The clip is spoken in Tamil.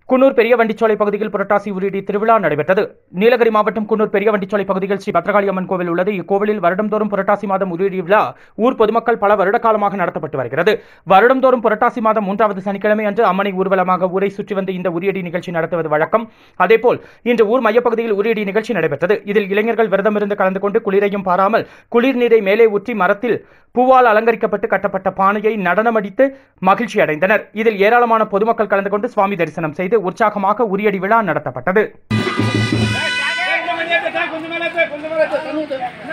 குன்னூர் பெரிய வண்டிச்சோலை பகுதியில் புரட்டாசி உரியடி திருவிழா நடைபெற்றது. நீலகிரி மாவட்டம் குன்னூர் பெரிய வண்டிச்சோலை பகுதியில் ஸ்ரீ பத்ரகாளி அம்மன் கோவில் உள்ளது. இக்கோவிலில் வருடந்தோறும் புரட்டாசி மாதம் உரியடி விழா ஊர் பொதுமக்கள் பல வருட காலமாக நடத்தப்பட்டு வருகிறது. வருடந்தோறும் புரட்டாசி மாதம் 3வது சனிக்கிழமை அன்று அம்மனை ஊர்வலமாக ஊரை சுற்றி வந்து இந்த உரியடி நிகழ்ச்சி நடத்துவது வழக்கம். அதேபோல் இன்று ஊர் மையப்பகுதியில் உரியடி நிகழ்ச்சி நடைபெற்றது. இதில் இளைஞர்கள் விரதமிருந்து கலந்து கொண்டு குளிரையும் பாராமல் குளிர் நீரை மேலே ஊற்றி மரத்தில் பூவால் அலங்கரிக்கப்பட்டு கட்டப்பட்ட பானையை நடனமடித்து மகிழ்ச்சி அடைந்தனர். இதில் ஏராளமான பொதுமக்கள் கலந்து கொண்டு சுவாமி தரிசனம் செய்து உற்சாகமாக உரியடி விழா நடத்தப்பட்டது.